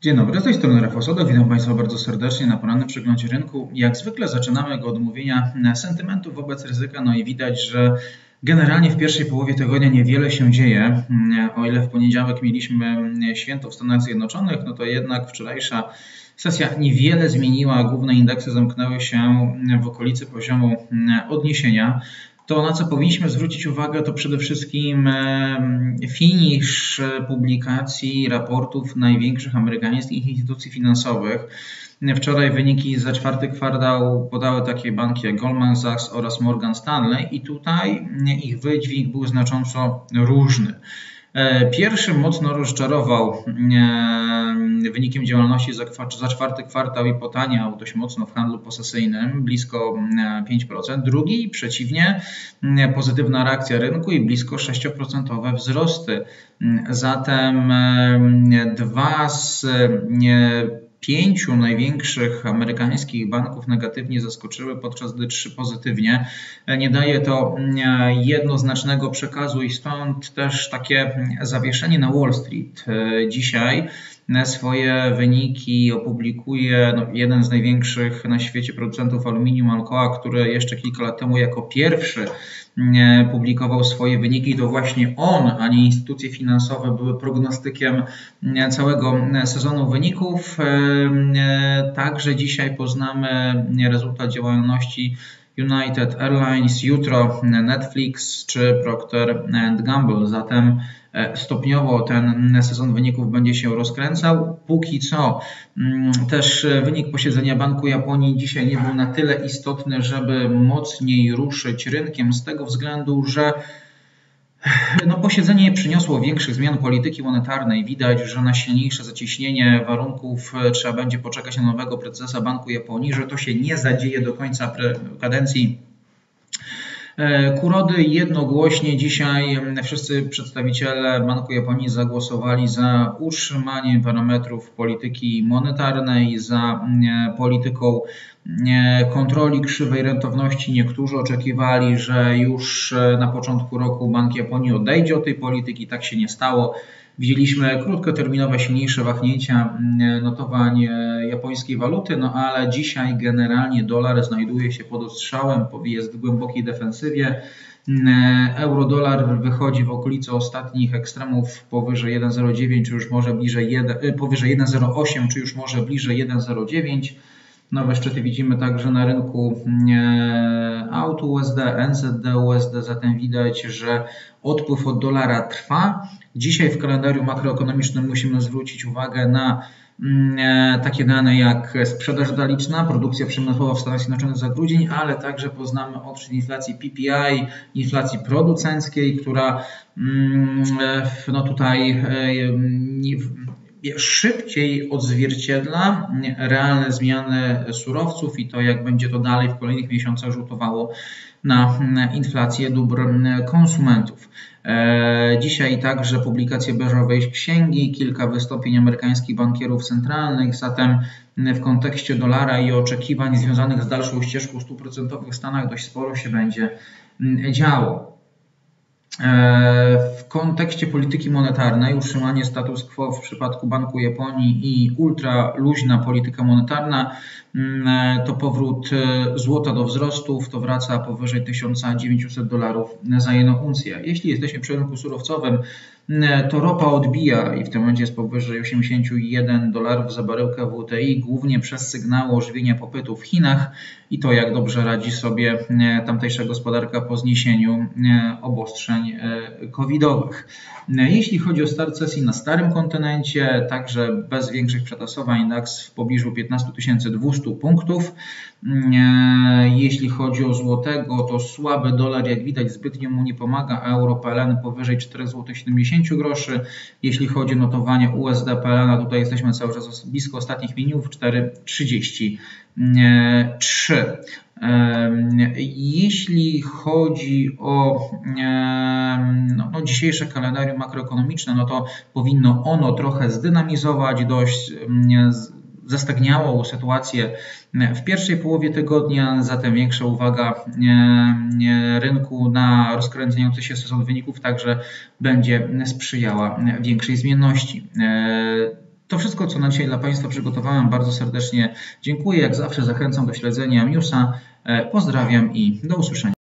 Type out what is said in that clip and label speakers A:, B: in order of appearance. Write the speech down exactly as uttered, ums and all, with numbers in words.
A: Dzień dobry, z tej strony Rafał Sadek. Witam Państwa bardzo serdecznie na porannym przeglądzie rynku. Jak zwykle zaczynamy go od omówienia sentymentu wobec ryzyka, no i widać, że generalnie w pierwszej połowie tygodnia niewiele się dzieje. O ile w poniedziałek mieliśmy święto w Stanach Zjednoczonych, no to jednak wczorajsza sesja niewiele zmieniła. Główne indeksy zamknęły się w okolicy poziomu odniesienia. To, na co powinniśmy zwrócić uwagę, to przede wszystkim finisz publikacji raportów największych amerykańskich instytucji finansowych. Wczoraj wyniki za czwarty kwartał podały takie banki jak Goldman Sachs oraz Morgan Stanley i tutaj ich wydźwięk był znacząco różny. Pierwszy mocno rozczarował wynikiem działalności za czwarty kwartał i potaniał dość mocno w handlu posesyjnym, blisko pięć procent. Drugi przeciwnie, pozytywna reakcja rynku i blisko sześć procent wzrosty. Zatem dwa z pięciu największych amerykańskich banków negatywnie zaskoczyły, podczas gdy trzy pozytywnie. Nie daje to jednoznacznego przekazu i stąd też takie zawieszenie na Wall Street. Dzisiaj swoje wyniki opublikuje no, jeden z największych na świecie producentów aluminium, Alcoa, który jeszcze kilka lat temu jako pierwszy publikował swoje wyniki. To właśnie on, a nie instytucje finansowe były prognostykiem całego sezonu wyników. Także dzisiaj poznamy rezultat działalności United Airlines, jutro Netflix czy Procter and Gamble. Zatem stopniowo ten sezon wyników będzie się rozkręcał. Póki co też wynik posiedzenia Banku Japonii dzisiaj nie był na tyle istotny, żeby mocniej ruszyć rynkiem, z tego względu, że no, posiedzenie nie przyniosło większych zmian polityki monetarnej. Widać, że na silniejsze zacieśnienie warunków trzeba będzie poczekać na nowego prezesa Banku Japonii, że to się nie zadzieje do końca kadencji Kurody. Jednogłośnie dzisiaj wszyscy przedstawiciele Banku Japonii zagłosowali za utrzymaniem parametrów polityki monetarnej, za polityką kontroli krzywej rentowności. Niektórzy oczekiwali, że już na początku roku Bank Japonii odejdzie od tej polityki. Tak się nie stało. Widzieliśmy krótkoterminowe, silniejsze wahnięcia notowań japońskiej waluty, no ale dzisiaj generalnie dolar znajduje się pod ostrzałem, jest w głębokiej defensywie. Euro-dolar wychodzi w okolicy ostatnich ekstremów powyżej jeden przecinek zero dziewięć, czy już może bliżej jeden, powyżej jeden przecinek zero osiem, czy już może bliżej jeden przecinek zero dziewięć. Nowe szczyty widzimy także na rynku aut U S D, N Z D U S D, zatem widać, że odpływ od dolara trwa. Dzisiaj w kalendarium makroekonomicznym musimy zwrócić uwagę na takie dane jak sprzedaż detaliczna, produkcja przemysłowa w Stanach Zjednoczonych za grudzień, ale także poznamy odczyt inflacji P P I, inflacji producenckiej, która no tutaj szybciej odzwierciedla realne zmiany surowców i to, jak będzie to dalej w kolejnych miesiącach rzutowało na inflację dóbr konsumentów. Dzisiaj także publikacje beżowej księgi, kilka wystąpień amerykańskich bankierów centralnych, zatem w kontekście dolara i oczekiwań związanych z dalszą ścieżką stóp procentowych w Stanach dość sporo się będzie działo. W kontekście polityki monetarnej utrzymanie status quo w przypadku Banku Japonii i ultra luźna polityka monetarna to powrót złota do wzrostów, to wraca powyżej tysiąc dziewięćset dolarów za jedną uncję. Jeśli jesteśmy przy rynku surowcowym, to ropa odbija i w tym momencie jest powyżej osiemdziesiąt jeden dolarów za baryłkę W T I, głównie przez sygnały ożywienia popytu w Chinach i to, jak dobrze radzi sobie tamtejsza gospodarka po zniesieniu obostrzeń covidowych. Jeśli chodzi o start sesji na starym kontynencie, także bez większych przetasowań, DAX w pobliżu piętnaście tysięcy dwieście punktów. Jeśli chodzi o złotego, to słaby dolar, jak widać, zbytnio mu nie pomaga, a euro P L N powyżej cztery złote siedemdziesiąt groszy. Jeśli chodzi o notowanie U S D P L N, tutaj jesteśmy cały czas blisko ostatnich minimów, cztery trzydzieści trzy. Jeśli chodzi o no, no, dzisiejsze kalendarium makroekonomiczne, no to powinno ono trochę zdynamizować dość zastagniałą sytuację w pierwszej połowie tygodnia, zatem większa uwaga rynku na rozkręcający się sezon wyników także będzie sprzyjała większej zmienności. To wszystko, co na dzisiaj dla Państwa przygotowałem. Bardzo serdecznie dziękuję. Jak zawsze zachęcam do śledzenia newsa. Pozdrawiam i do usłyszenia.